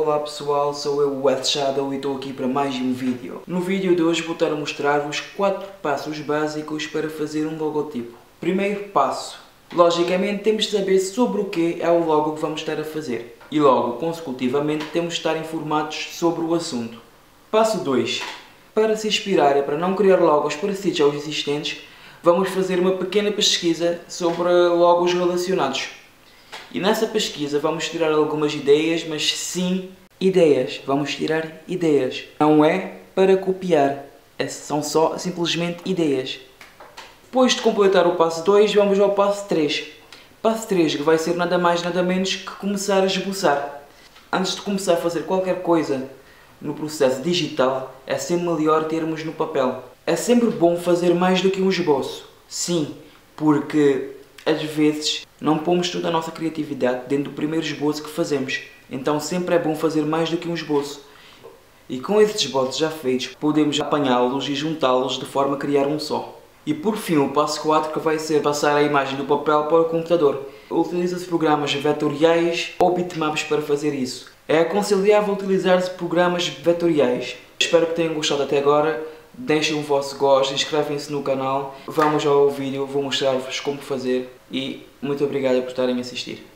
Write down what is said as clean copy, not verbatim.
Olá pessoal, sou eu, o Shadow, e estou aqui para mais um vídeo. No vídeo de hoje vou estar a mostrar-vos 4 passos básicos para fazer um logotipo. Primeiro passo. Logicamente temos de saber sobre o que é o logo que vamos estar a fazer. E logo, consecutivamente, temos de estar informados sobre o assunto. Passo 2. Para se inspirar e para não criar logos parecidos aos existentes, vamos fazer uma pequena pesquisa sobre logos relacionados. E nessa pesquisa vamos tirar algumas ideias, mas sim ideias. Vamos tirar ideias. Não é para copiar. São só simplesmente ideias. Depois de completar o passo 2, vamos ao passo 3. Passo 3, que vai ser nada mais nada menos que começar a esboçar. Antes de começar a fazer qualquer coisa no processo digital, é sempre melhor termos no papel. É sempre bom fazer mais do que um esboço. Sim, porque às vezes não pomos toda a nossa criatividade dentro do primeiro esboço que fazemos. Então sempre é bom fazer mais do que um esboço. E com esses esboços já feitos, podemos apanhá-los e juntá-los de forma a criar um só. E por fim, o passo 4, que vai ser passar a imagem do papel para o computador. Utiliza-se programas vetoriais ou bitmaps para fazer isso. É aconselhável utilizar-se programas vetoriais. Espero que tenham gostado até agora. Deixem o vosso gosto, inscrevem-se no canal. Vamos ao vídeo, vou mostrar-vos como fazer e muito obrigado por estarem a assistir.